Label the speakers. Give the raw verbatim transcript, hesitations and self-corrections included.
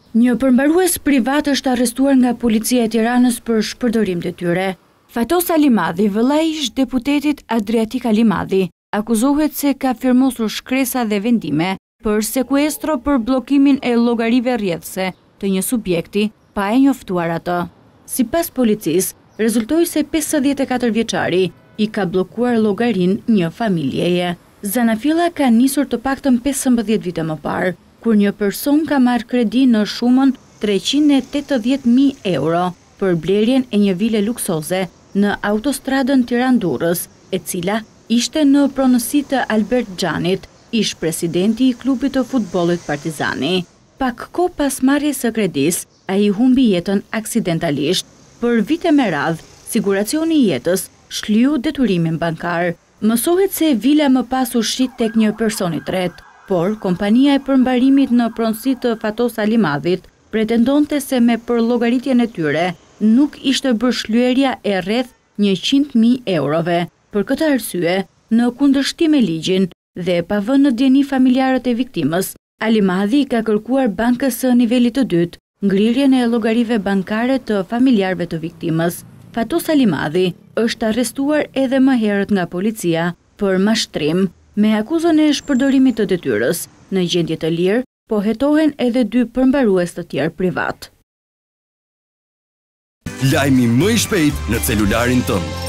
Speaker 1: Një përmbarues privat është arrestuar nga policia e Tiranës për shpërdorim të tyre. Fatos Alimadhi, vëllai i ish deputetit Adriatik Alimadhi, akuzohet se ka firmosur shkresa dhe vendime për sekuestro për bllokimin e llogarive rrjedhëse të një subjekti pa e njoftuar atë. Sipas policisë, rezultoi se pesëdhjetë e katër vjeçari i ka bllokuar llogarin një familjeje. Zanafilla ka nisur të paktën pesëmbëdhjetë vite më parë, kur një person ka marrë kredi në shumën treqind e tetëdhjetë mijë euro për blerjen e një vile luksoze në autostradën Tiranë-Durrës, e cila ishte në pronësi të Albert Xhanit, ish presidenti i klubit të futbollit Partizani. Pak kohë pas marrjes së kredisë, ai humbi jetën aksidentalisht. Për vite me radhë, siguracioni i jetës shlyu deturimin bankar. Mësohet se vila më pas u shit tek një person i tretë, por kompania e përmbarimit në pronësi të Fatos Alimadhit pretendonte se me përllogaritjen e tyre nuk ishte bërë shlyerja e rreth njëqind mijë eurove. Për këtë arsye, në kundërshtim me ligjin dhe pa vënë në dieni familjarët e viktimës, Alimadhi ka kërkuar bankës së nivelit të dytë ngrirjen e llogarive bankare të familjarëve të viktimës. Fatos Alimadhi është arrestuar edhe më herët nga policia për mashtrim me akuzën e shpërdorimit të detyrës. Në gjendje të lirë, po hetohen edhe dy përmbarues të tjerë privat.
Speaker 2: Lajmi më i shpejt në celularin tënd.